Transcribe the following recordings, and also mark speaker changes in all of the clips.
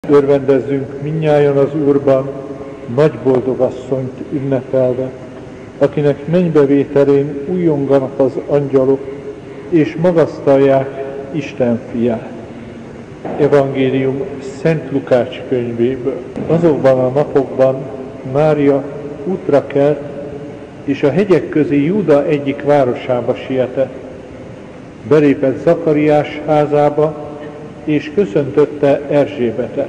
Speaker 1: Örvendezzünk mindnyájan az Úrban, nagy boldogasszonyt ünnepelve, akinek mennybevételén újonganak az angyalok, és magasztalják Isten fiát. Evangélium Szent Lukács könyvéből. Azokban a napokban Mária útra kelt, és a hegyek közé Júda egyik városába sietett. Belépett Zakariás házába, és köszöntötte Erzsébetet.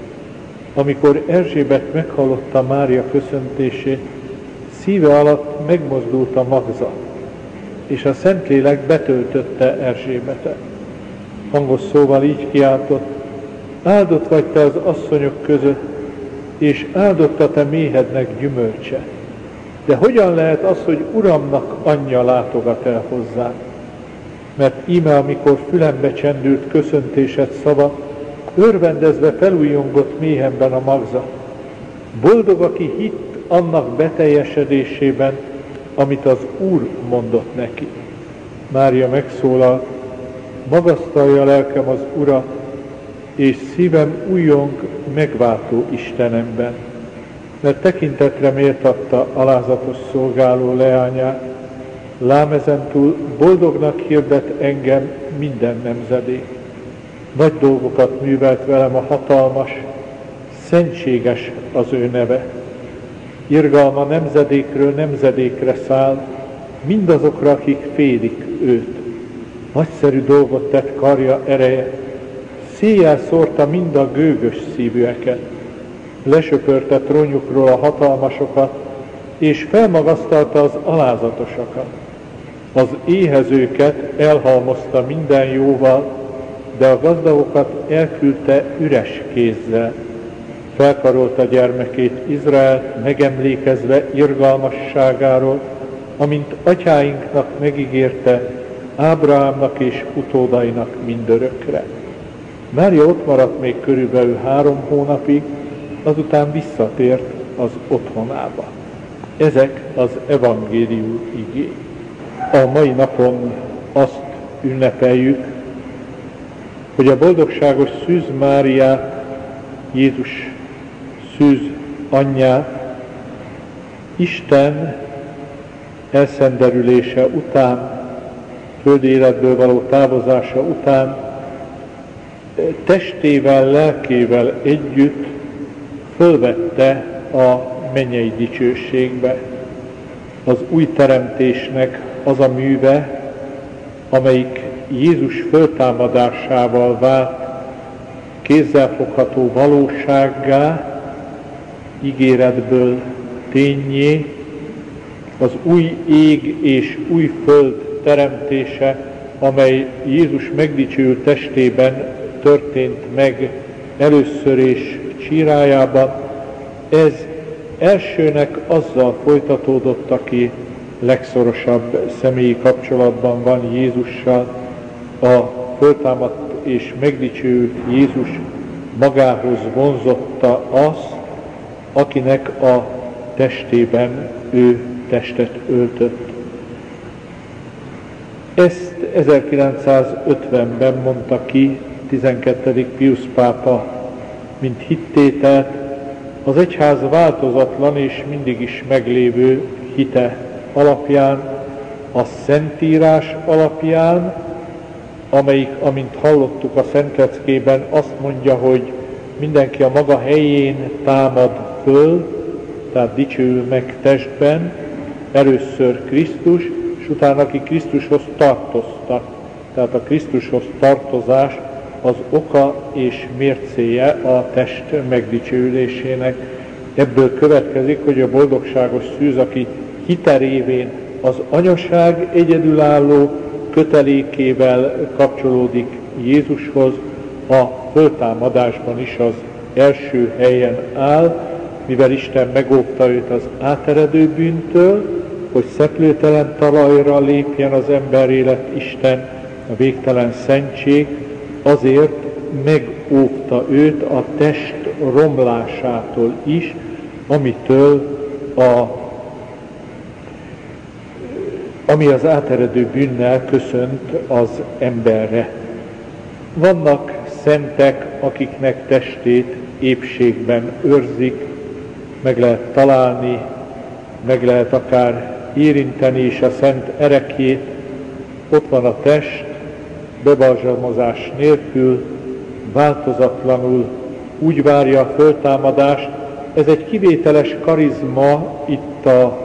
Speaker 1: Amikor Erzsébet meghallotta Mária köszöntését, szíve alatt megmozdult a magzat, és a Szentlélek betöltötte Erzsébetet. Hangos szóval így kiáltott: áldott vagy te az asszonyok között, és áldott a te méhednek gyümölcse. De hogyan lehet az, hogy Uramnak anyja látogat el hozzá? Mert íme, amikor fülembe csendült köszöntésed szava, örvendezve felújongott méhemben a magzat. Boldog, aki hitt annak beteljesedésében, amit az Úr mondott neki. Mária megszólalt: magasztalja lelkem az Urat, és szívem újjong megváltó Istenemben, mert tekintetre méltatta alázatos szolgáló leányát, lám ezentúl boldognak hirdet engem minden nemzedék. Nagy dolgokat művelt velem a hatalmas, szentséges az ő neve. Irgalma nemzedékről nemzedékre száll, mindazokra, akik félik őt. Nagyszerű dolgot tett karja ereje, széjjel szórta mind a gőgös szívűeket. Lesöpörte trónjukról a hatalmasokat, és felmagasztalta az alázatosakat. Az éhezőket elhalmozta minden jóval, de a gazdagokat elküldte üres kézzel. Felkarolta gyermekét Izraelt, megemlékezve irgalmasságáról, amint atyáinknak megígérte, Ábrahámnak és utódainak mindörökre. Mária ott maradt még körülbelül 3 hónapig, azután visszatért az otthonába. Ezek az evangélium igéi. A mai napon azt ünnepeljük, hogy a boldogságos Szűz Máriát, Jézus szűz anyját, Isten elszenderülése után, földi életből való távozása után testével, lelkével együtt fölvette a mennyei dicsőségbe. Az új teremtésnek az a műve, amelyik Jézus föltámadásával vált kézzelfogható valósággá, ígéretből ténnyé, az új ég és új föld teremtése, amely Jézus megdicsőült testében történt meg először és csírájában, ez elsőnek azzal folytatódott, aki legszorosabb személyi kapcsolatban van Jézussal. A föltámadt és megdicsőült Jézus magához vonzotta azt, akinek a testében ő testet öltött. Ezt 1950-ben mondta ki 12. Piusz pápa, mint hittételt az egyház változatlan és mindig is meglévő hite alapján, a Szentírás alapján, amelyik, amint hallottuk a Szentleckében, azt mondja, hogy mindenki a maga helyén támad föl, tehát dicsőül meg testben, először Krisztus, és utána aki Krisztushoz tartoztak. Tehát a Krisztushoz tartozás az oka és mércéje a test megdicsőülésének. Ebből következik, hogy a boldogságos szűz, aki hite révén az anyaság egyedülálló kötelékével kapcsolódik Jézushoz, a föltámadásban is az első helyen áll, mivel Isten megóvta őt az áteredő bűntől, hogy szeplőtelen talajra lépjen az ember élet Isten, a végtelen szentség, azért megóvta őt a test romlásától is, ami az áteredő bűnnel köszönt az emberre. Vannak szentek, akiknek testét épségben őrzik, meg lehet találni, meg lehet akár érinteni is a szent erekjét. Ott van a test, bebalzsamozás nélkül, változatlanul úgy várja a föltámadást. Ez egy kivételes karizma itt a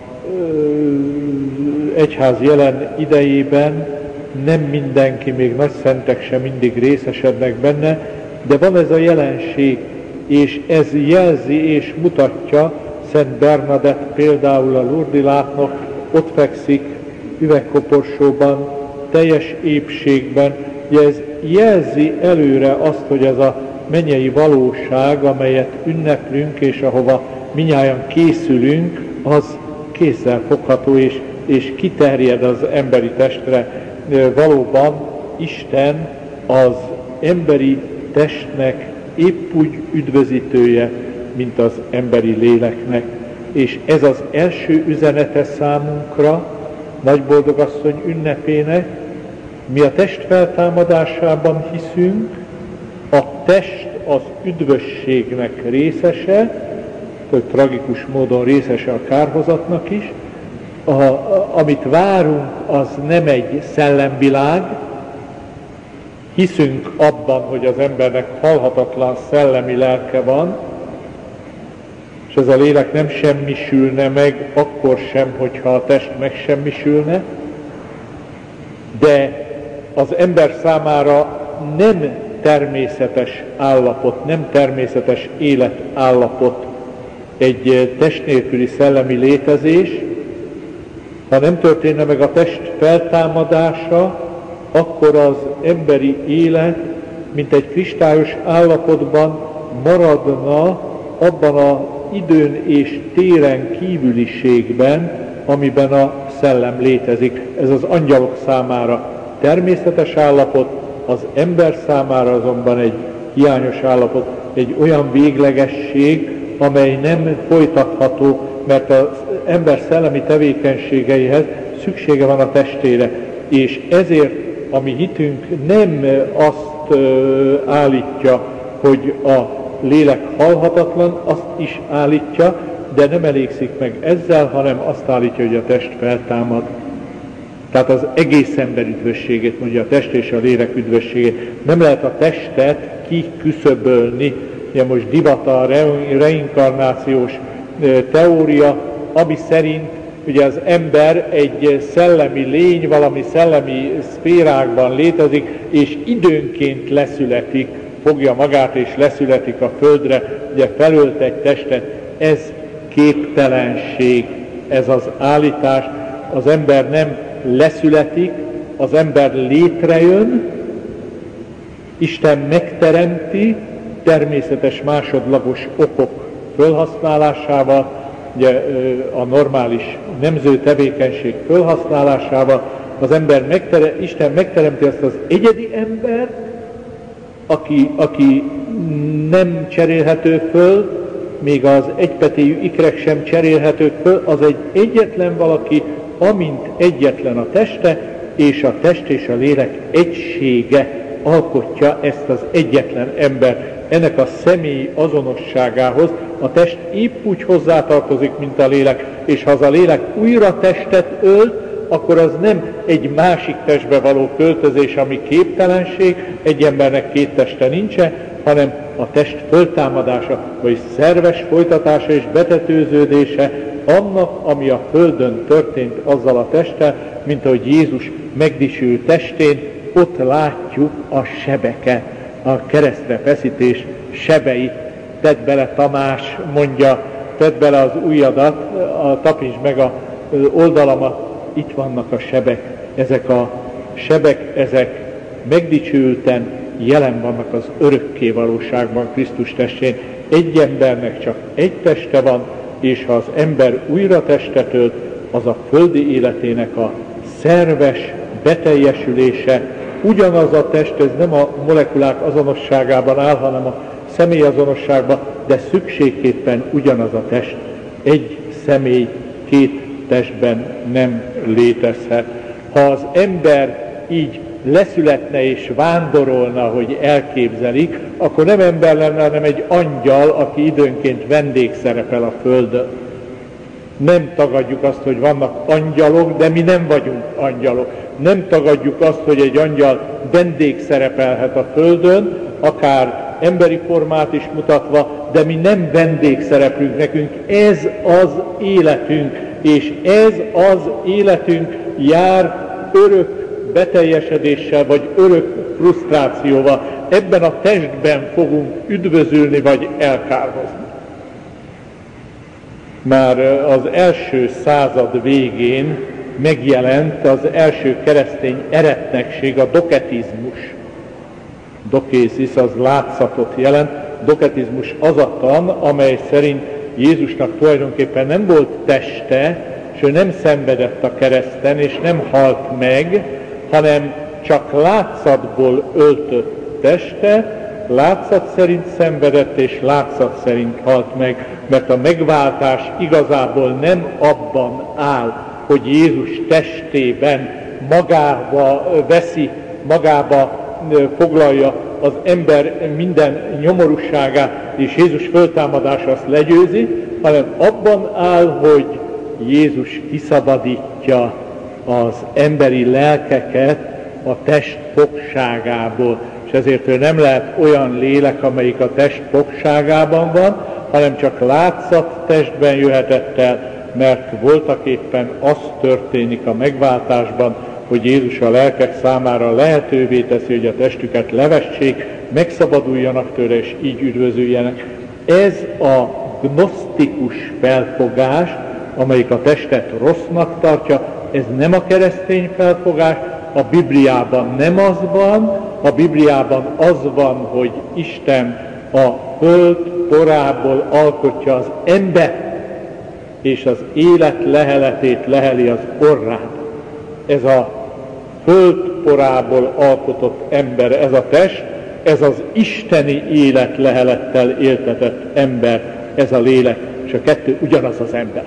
Speaker 1: egyház jelen idejében, nem mindenki, még nagy szentek sem mindig részesednek benne, de van ez a jelenség, és ez jelzi és mutatja. Szent Bernadett például a Lourdes-látnok, ott fekszik üvegkoporsóban, teljes épségben. Ez jelzi előre azt, hogy ez a mennyei valóság, amelyet ünneplünk, és ahova minnyáján készülünk, az kézzel fogható, és kiterjed az emberi testre. Valóban Isten az emberi testnek épp úgy üdvözítője, mint az emberi léleknek. És ez az első üzenete számunkra, Nagyboldogasszony ünnepének. Mi a test feltámadásában hiszünk, a test az üdvösségnek részese, hogy tragikus módon részese a kárhozatnak is. Amit várunk, az nem egy szellemvilág. Hiszünk abban, hogy az embernek halhatatlan szellemi lelke van, és ez a lélek nem semmisülne meg, akkor sem, hogyha a test megsemmisülne, de az ember számára nem természetes állapot, nem természetes életállapot egy test nélküli szellemi létezés. Ha nem történne meg a test feltámadása, akkor az emberi élet, mint egy kristályos állapotban maradna abban az időn és téren kívüliségben, amiben a szellem létezik. Ez az angyalok számára természetes állapot, az ember számára azonban egy hiányos állapot, egy olyan véglegesség, amely nem folytatható, mert az ember szellemi tevékenységeihez szüksége van a testére. És ezért a mi hitünk nem azt állítja, hogy a lélek halhatatlan, azt is állítja, de nem elégszik meg ezzel, hanem azt állítja, hogy a test feltámad. Tehát az egész ember üdvösségét mondja, a test és a lélek üdvösségét. Nem lehet a testet kiküszöbölni. Ugye most divat a reinkarnációs teória, ami szerint ugye az ember egy szellemi lény, valami szellemi szférákban létezik, és időnként leszületik, fogja magát és leszületik a földre, ugye felölt egy testet. Ez képtelenség, ez az állítás. Az ember nem leszületik, az ember létrejön, Isten megteremti, természetes másodlagos okok felhasználásával, ugye a normális nemző tevékenység felhasználásával, az ember Isten megteremti azt az egyedi embert, aki nem cserélhető föl, még az egypetéjű ikrek sem cserélhetők föl, az egy egyetlen valaki, amint egyetlen a teste, és a test és a lélek egysége alkotja ezt az egyetlen ember. Ennek a személyi azonosságához a test épp úgy hozzátartozik, mint a lélek, és ha az a lélek újra testet ölt, akkor az nem egy másik testbe való költözés, ami képtelenség, egy embernek két teste nincsen, hanem a test föltámadása, vagy szerves folytatása és betetőződése annak, ami a földön történt azzal a testtel, mint ahogy Jézus megdicsült testén, ott látjuk a sebeket, a keresztre feszítés sebeit. Tedd bele, Tamás mondja, tedd bele az ujjadat, tapinsd meg az oldalamat, itt vannak a sebek. Ezek a sebek, ezek megdicsülten jelen vannak az örökké valóságban, Krisztus testén. Egy embernek csak egy teste van, és ha az ember újra testet ölt, az a földi életének a szerves beteljesülése. Ugyanaz a test, ez nem a molekulák azonosságában áll, hanem a személyazonosságban, de szükségképpen ugyanaz a test. Egy személy két testben nem létezhet. Ha az ember így leszületne és vándorolna, hogy elképzelik, akkor nem ember lenne, hanem egy angyal, aki időnként vendégszerepel a földön. Nem tagadjuk azt, hogy vannak angyalok, de mi nem vagyunk angyalok. Nem tagadjuk azt, hogy egy angyal vendégszerepelhet a földön, akár emberi formát is mutatva, de mi nem vendégszereplünk, nekünk ez az életünk, és ez az életünk jár örök beteljesedéssel, vagy örök frusztrációval. Ebben a testben fogunk üdvözülni, vagy elkárhozni. Már az első század végén megjelent az első keresztény eretnekség, a doketizmus. Dokészis az látszatot jelent. Doketizmus az a tan, amely szerint Jézusnak tulajdonképpen nem volt teste, és ő nem szenvedett a kereszten, és nem halt meg, hanem csak látszatból öltött teste, látszat szerint szenvedett, és látszat szerint halt meg, mert a megváltás igazából nem abban áll, hogy Jézus testében magába veszi, magába foglalja az ember minden nyomorúságát, és Jézus föltámadása azt legyőzi, hanem abban áll, hogy Jézus kiszabadítja az emberi lelkeket a test fogságából. És ezért ő nem lehet olyan lélek, amelyik a test fogságában van, hanem csak látszat testben jöhetett el, mert voltaképpen az történik a megváltásban, hogy Jézus a lelkek számára lehetővé teszi, hogy a testüket levessék, megszabaduljanak tőle, és így üdvözüljenek. Ez a gnosztikus felfogás, amelyik a testet rossznak tartja, ez nem a keresztény felfogás, a Bibliában nem az van, a Bibliában az van, hogy Isten a föld porából alkotja az ember, és az élet leheletét leheli az orrán. Ez a föld porából alkotott ember, ez a test, ez az isteni élet lehelettel éltetett ember, ez a lélek, és a kettő ugyanaz az ember.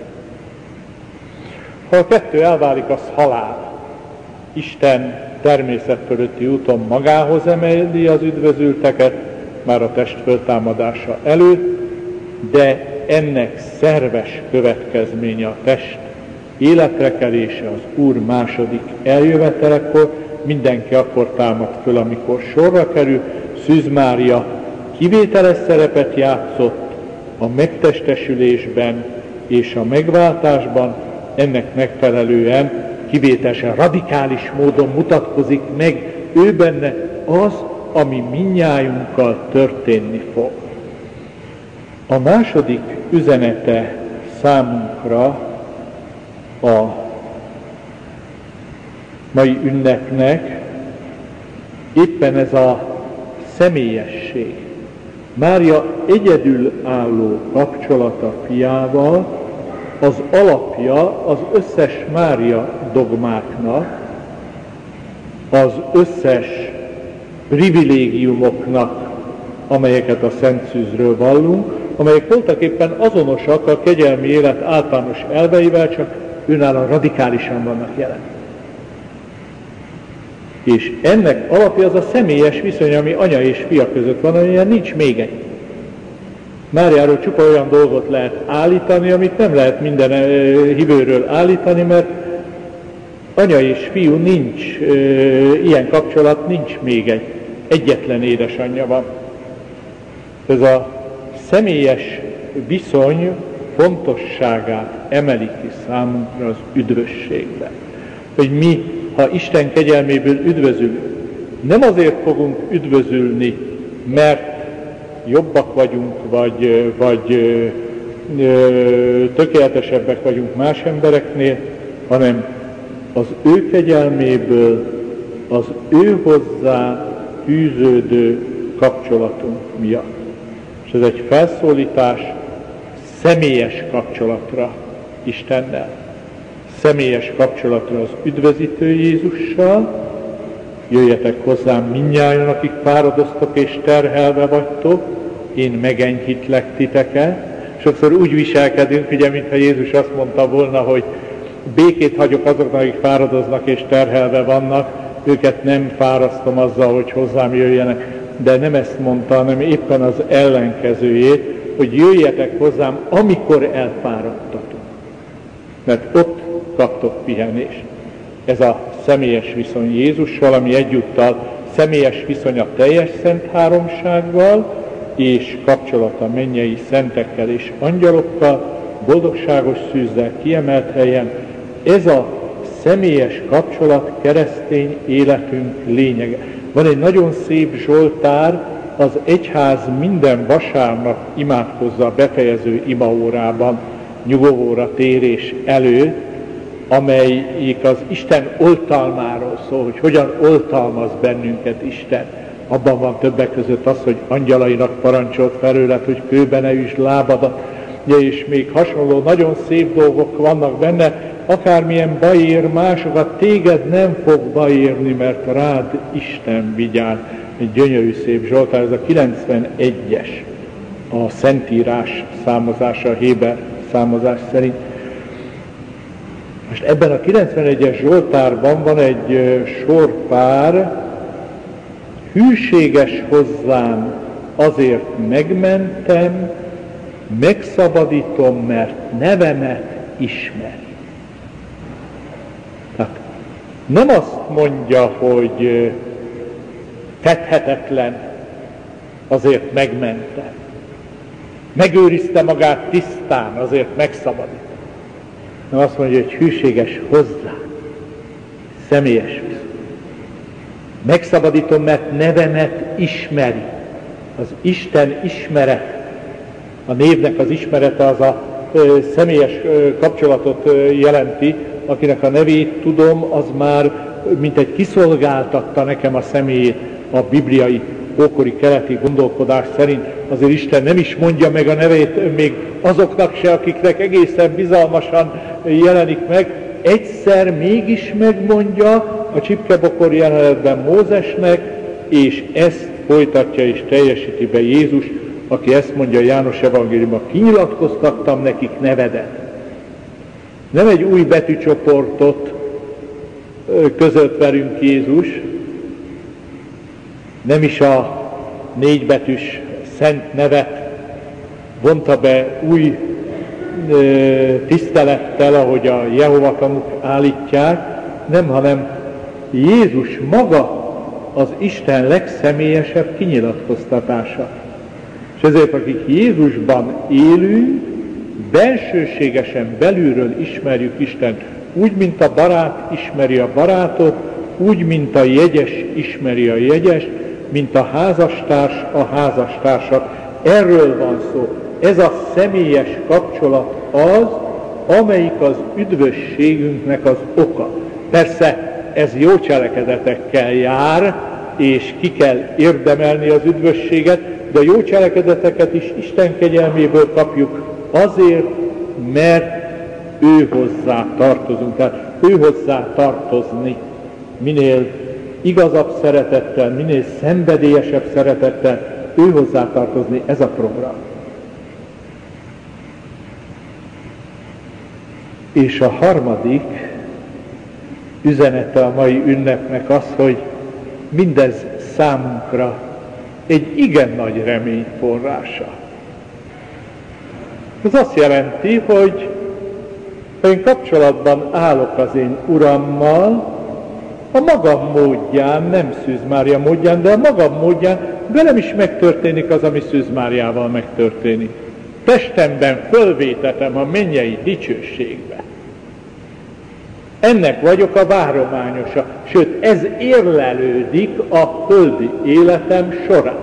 Speaker 1: Ha a kettő elválik, az halál. Isten természet fölötti úton magához emeli az üdvözülteket, már a test föltámadása előtt, de ennek szerves következménye a test életrekelése az Úr második eljövetelekor. Mindenki akkor támad föl, amikor sorra kerül. Szűz Mária kivételes szerepet játszott a megtestesülésben és a megváltásban, ennek megfelelően kivételesen, radikális módon mutatkozik meg ő benne az, ami mindnyájunkkal történni fog. A második üzenete számunkra a mai ünnepnek éppen ez a személyesség. Mária egyedülálló kapcsolata fiával az alapja az összes Mária dogmáknak, az összes privilégiumoknak, amelyeket a Szent Szűzről vallunk, amelyek voltaképpen azonosak a kegyelmi élet általános elveivel, csak önállóan radikálisan vannak jelen. És ennek alapja az a személyes viszony, ami anya és fia között van, amilyen nincs még egy. Máriáról csupa olyan dolgot lehet állítani, amit nem lehet minden hívőről állítani, mert anya és fiú nincs, ilyen kapcsolat nincs még egy. Egyetlen édesanyja van. Ez a személyes viszony fontosságát emeli ki számunkra az üdvösségben. Hogy mi, ha Isten kegyelméből üdvözülünk, nem azért fogunk üdvözülni, mert jobbak vagyunk, vagy tökéletesebbek vagyunk más embereknél, hanem az ő kegyelméből, az ő hozzá fűződő kapcsolatunk miatt. És ez egy felszólítás személyes kapcsolatra Istennel, személyes kapcsolatra az üdvözítő Jézussal. Jöjjetek hozzám mindnyájan, akik fáradoztok és terhelve vagytok, én megenyhítlek titeket. Sokszor úgy viselkedünk, ugye, mintha Jézus azt mondta volna, hogy békét hagyok azoknak, akik fáradoznak és terhelve vannak, őket nem fárasztom azzal, hogy hozzám jöjjenek, de nem ezt mondta, hanem éppen az ellenkezőjét, hogy jöjjetek hozzám, amikor elfáradtatok, mert ott kaptok pihenést. Ez a személyes viszony Jézussal, ami egyúttal személyes viszony a teljes szent háromsággal, és kapcsolat a mennyei szentekkel és angyalokkal, boldogságos szűzzel kiemelt helyen. Ez a személyes kapcsolat keresztény életünk lényege. Van egy nagyon szép zsoltár, az egyház minden vasárnap imádkozza a befejező imaórában, nyugovóra térés előtt, amelyik az Isten oltalmáról szól, hogy hogyan oltalmaz bennünket Isten. Abban van többek között az, hogy angyalainak parancsolt felőled, hogy kőbe ne üsd lábadat, és még hasonló nagyon szép dolgok vannak benne, akármilyen baj ér másokat, téged nem fog baj érni, mert rád Isten vigyáz. Egy gyönyörű szép zsoltár, ez a 91-es, a Szentírás számozása, a Héber számozás szerint. Most ebben a 91-es zsoltárban van egy sorpár, hűséges hozzám, azért megmentem, megszabadítom, mert nevemet ismer. Tehát nem azt mondja, hogy fedhetetlen, azért megmentem. Megőrizte magát tisztán, azért megszabadítom. Nem azt mondja, hogy hűséges hozzá, személyes viszont. Megszabadítom, mert nevemet ismeri. Az Isten ismeret. A névnek az ismerete az a személyes kapcsolatot jelenti, akinek a nevét tudom, az már mint egy kiszolgáltatta nekem a személyét a bibliai ókori keleti gondolkodás szerint. Azért Isten nem is mondja meg a nevét még azoknak se, akiknek egészen bizalmasan jelenik meg. Egyszer mégis megmondja a csipkebokor jelenetben Mózesnek, és ezt folytatja és teljesíti be Jézus, aki ezt mondja János evangéliumban, kinyilatkoztattam nekik nevedet. Nem egy új betűcsoportot közölt velünk Jézus, nem is a 4 betűs szent nevet vonta be új tisztelettel, ahogy a Jehova tanúk állítják, nem, hanem Jézus maga az Isten legszemélyesebb kinyilatkoztatása. És ezért, akik Jézusban élünk, bensőségesen belülről ismerjük Istent, úgy, mint a barát ismeri a barátot, úgy, mint a jegyes ismeri a jegyest, mint a házastárs a házastársat. Erről van szó. Ez a személyes kapcsolat az, amelyik az üdvösségünknek az oka. Persze ez jó cselekedetekkel jár, és ki kell érdemelni az üdvösséget, de a jó cselekedeteket is Isten kegyelméből kapjuk azért, mert ő hozzá tartozunk. Tehát ő hozzá tartozni minél igazabb szeretettel, minél szenvedélyesebb szeretettel, ő hozzá tartozni, ez a program. És a harmadik üzenete a mai ünnepnek az, hogy mindez számunkra egy igen nagy remény forrása. Ez azt jelenti, hogy ha én kapcsolatban állok az én Urammal, a magam módján, nem Szűz Mária módján, de a magam módján velem is megtörténik az, ami Szűz Máriával megtörténik. Testemben fölvétetem a mennyei dicsőségbe. Ennek vagyok a várományosa, sőt, ez érlelődik a földi életem során.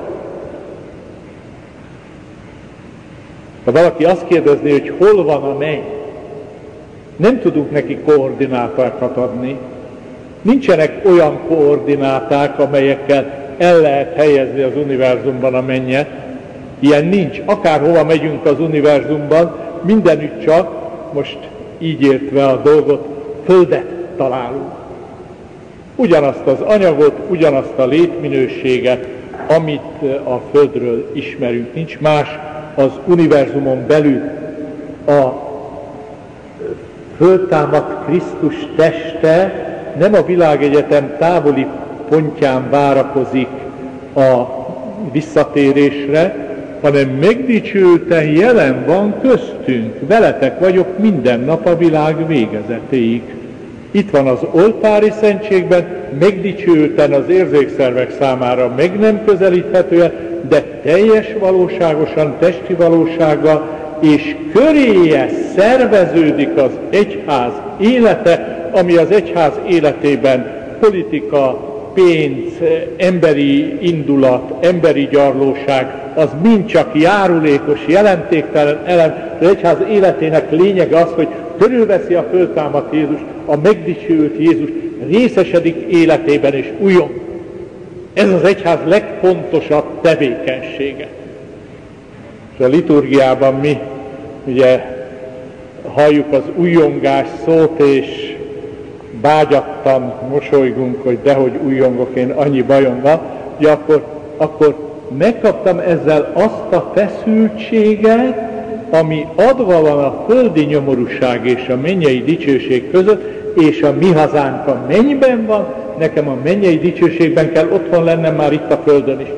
Speaker 1: Ha valaki azt kérdezné, hogy hol van a menny, nem tudunk neki koordinátákat adni. Nincsenek olyan koordináták, amelyekkel el lehet helyezni az univerzumban a mennyet. Ilyen nincs. Akárhova megyünk az univerzumban, mindenütt csak, most így értve a dolgot, földet találunk. Ugyanazt az anyagot, ugyanazt a létminőséget, amit a Földről ismerünk. Nincs más az univerzumon belül. A föltámadt Krisztus teste nem a világegyetem távoli pontján várakozik a visszatérésre, hanem megdicsülten jelen van köztünk. Veletek vagyok minden nap a világ végezetéig. Itt van az oltári szentségben, megdicsülten az érzékszervek számára meg nem közelíthetően, de teljes valóságosan, testi valósággal, és köréje szerveződik az egyház élete, ami az egyház életében politika, pénz, emberi indulat, emberi gyarlóság, az mind csak járulékos, jelentéktelen elem. Az egyház életének lényege az, hogy körülveszi a föltámadt Jézus, a megdicsült Jézus, részesedik életében és újon. Ez az egyház legfontosabb tevékenysége. És a liturgiában mi ugye halljuk az újongás szót, és vágyattan mosolygunk, hogy dehogy újongok, én annyi bajom van, hogy akkor megkaptam ezzel azt a feszültséget, ami adva van a földi nyomorúság és a mennyei dicsőség között, és a mi hazánk a mennyben van, nekem a mennyei dicsőségben kell otthon lennem már itt a földön is.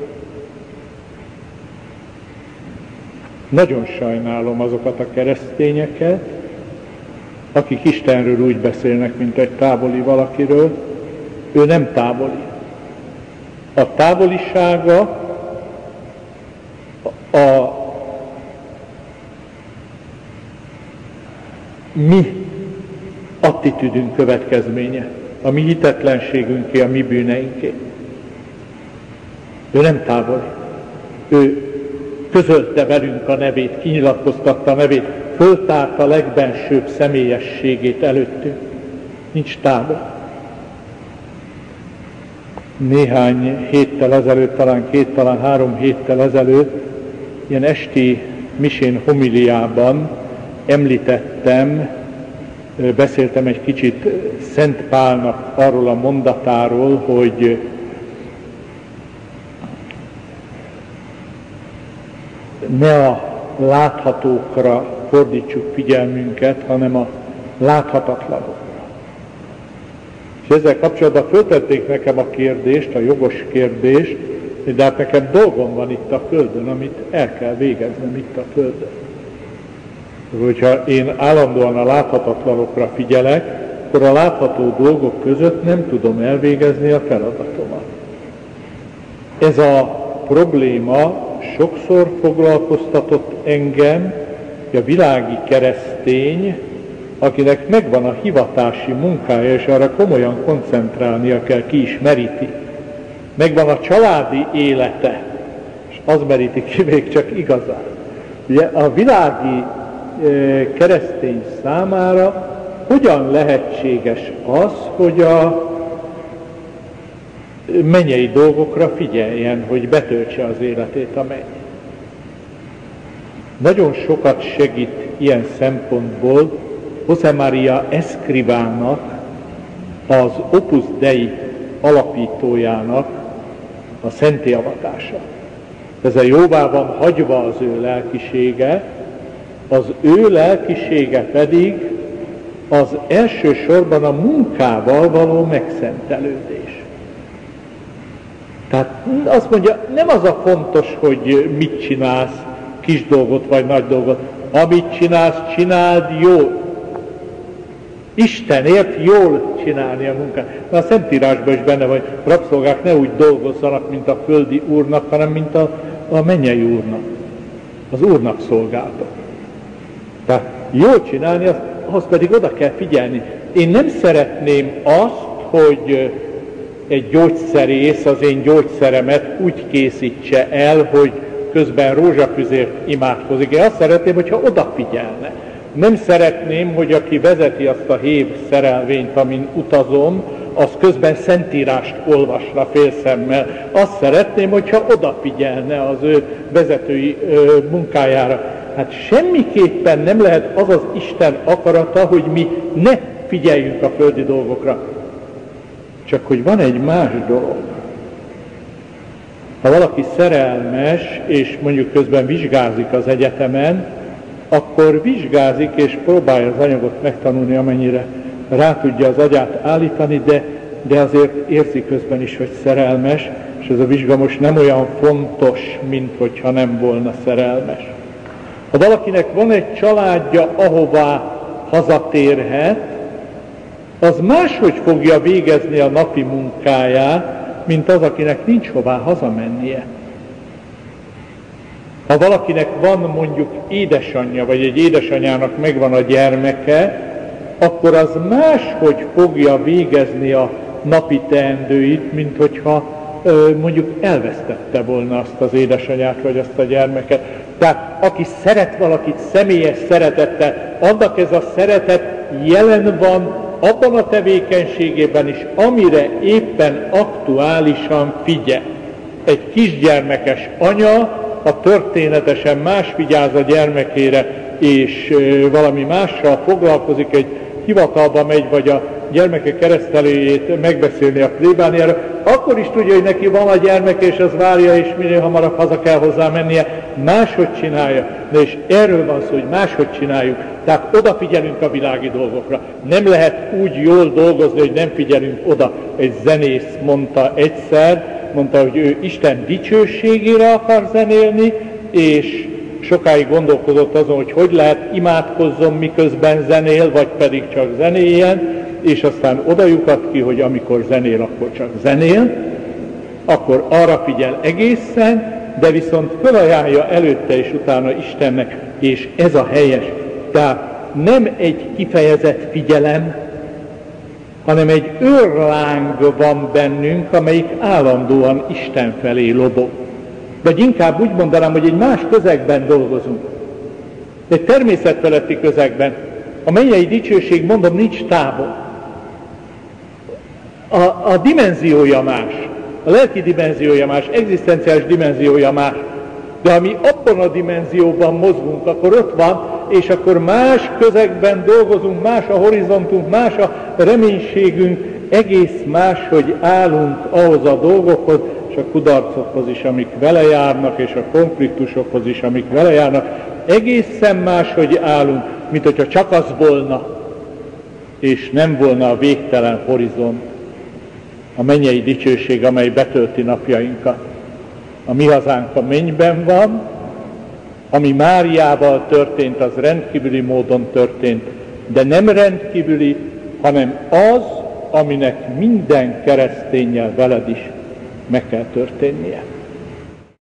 Speaker 1: Nagyon sajnálom azokat a keresztényeket, akik Istenről úgy beszélnek, mint egy távoli valakiről. Ő nem távoli. A távolisága a mi attitűdünk következménye, a mi hitetlenségünké, a mi bűneinké. Ő nem távoli. Ő közölte velünk a nevét, kinyilatkoztatta a nevét, föltárta a legbensőbb személyességét előttünk. Nincs távol. Néhány héttel ezelőtt, talán 2, talán 3 héttel ezelőtt, ilyen esti misén homiliában említettem, beszéltem egy kicsit Szent Pálnak arról a mondatáról, hogy ne a láthatókra fordítsuk figyelmünket, hanem a láthatatlanokra. És ezzel kapcsolatban föltették nekem a kérdést, a jogos kérdést, de hát nekem dolgom van itt a földön, amit el kell végeznem itt a földön. Hogyha én állandóan a láthatatlanokra figyelek, akkor a látható dolgok között nem tudom elvégezni a feladatomat. Ez a probléma sokszor foglalkoztatott engem, hogy a világi keresztény, akinek megvan a hivatási munkája, és arra komolyan koncentrálnia kell, ki is meríti. Megvan a családi élete, és az meríti ki még csak igazán. Ugye a világi keresztény számára hogyan lehetséges az, hogy a mennyei dolgokra figyeljen, hogy betöltse az életét a menny. Nagyon sokat segít ilyen szempontból José María Escribának, az Opus Dei alapítójának a szentélyavatása. Ezzel jóvá van hagyva az ő lelkisége, az ő lelkisége pedig az elsősorban a munkával való megszentelődés. Tehát azt mondja, nem az a fontos, hogy mit csinálsz, kis dolgot vagy nagy dolgot. Amit csinálsz, csináld jól. Istenért jól csinálni a munkát. Na, a Szentírásban is benne van, hogy rabszolgák ne úgy dolgozzanak, mint a földi úrnak, hanem mint a mennyei úrnak. Az úrnak szolgáltak. Tehát jól csinálni, ahhoz pedig oda kell figyelni. Én nem szeretném azt, hogy egy gyógyszerész az én gyógyszeremet úgy készítse el, hogy közben rózsafüzért imádkozik. Én azt szeretném, hogyha odafigyelne. Nem szeretném, hogy aki vezeti azt a hév szerelvényt, amin utazom, az közben szentírást olvasna félszemmel. Azt szeretném, hogyha odafigyelne az ő vezetői munkájára. Hát semmiképpen nem lehet az az Isten akarata, hogy mi ne figyeljünk a földi dolgokra. Csak hogy van egy más dolog. Ha valaki szerelmes, és mondjuk közben vizsgázik az egyetemen, akkor vizsgázik és próbálja az anyagot megtanulni, amennyire rá tudja az agyát állítani, de azért érzi közben is, hogy szerelmes, és ez a vizsga most nem olyan fontos, mint hogyha nem volna szerelmes. Ha valakinek van egy családja, ahová hazatérhet, az máshogy fogja végezni a napi munkáját, mint az, akinek nincs hová hazamennie. Ha valakinek van mondjuk édesanyja, vagy egy édesanyának megvan a gyermeke, akkor az máshogy fogja végezni a napi teendőit, mint hogyha mondjuk elvesztette volna azt az édesanyát, vagy azt a gyermeket. Tehát aki szeret valakit személyes szeretettel, annak ez a szeretet jelen van abban a tevékenységében is, amire éppen aktuálisan figyel. Egy kisgyermekes anya, ha történetesen más vigyáz a gyermekére, és valami mással foglalkozik, egy hivatalba megy, vagy a gyermeke keresztelőjét megbeszélni a plébániára, akkor is tudja, hogy neki van a gyermeke, és az várja, és minél hamarabb haza kell hozzá mennie, máshogy csinálja. De és erről van szó, hogy máshogy csináljuk. Tehát odafigyelünk a világi dolgokra. Nem lehet úgy jól dolgozni, hogy nem figyelünk oda. Egy zenész mondta egyszer, hogy ő Isten dicsőségére akar zenélni, és sokáig gondolkozott azon, hogy lehet imádkozzon, miközben zenél, vagy pedig csak zenéljen, és aztán oda lyukadt ki, hogy amikor zenél, akkor csak zenél, akkor arra figyel egészen, de viszont felajánlja előtte és utána Istennek, és ez a helyes. Tehát nem egy kifejezett figyelem, hanem egy őrláng van bennünk, amelyik állandóan Isten felé lobog. Vagy inkább úgy mondanám, hogy egy más közegben dolgozunk. Egy természetfeletti közegben. A mennyei dicsőség, mondom, nincs távol. A dimenziója más. A lelki dimenziója más, egzisztenciális dimenziója más. De ha mi abban a dimenzióban mozgunk, akkor ott van, és akkor más közegben dolgozunk, más a horizontunk, más a reménységünk, egész más, hogy állunk ahhoz a dolgokhoz, és a kudarcokhoz is, amik vele járnak, és a konfliktusokhoz is, amik vele járnak. Egészen más, hogy állunk, mint hogyha csak az volna, és nem volna a végtelen horizont, a mennyei dicsőség, amely betölti napjainkat. A mi hazánk a mennyben van, ami Máriával történt, az rendkívüli módon történt, de nem rendkívüli, hanem az, aminek minden kereszténnyel veled is meg kell történnie.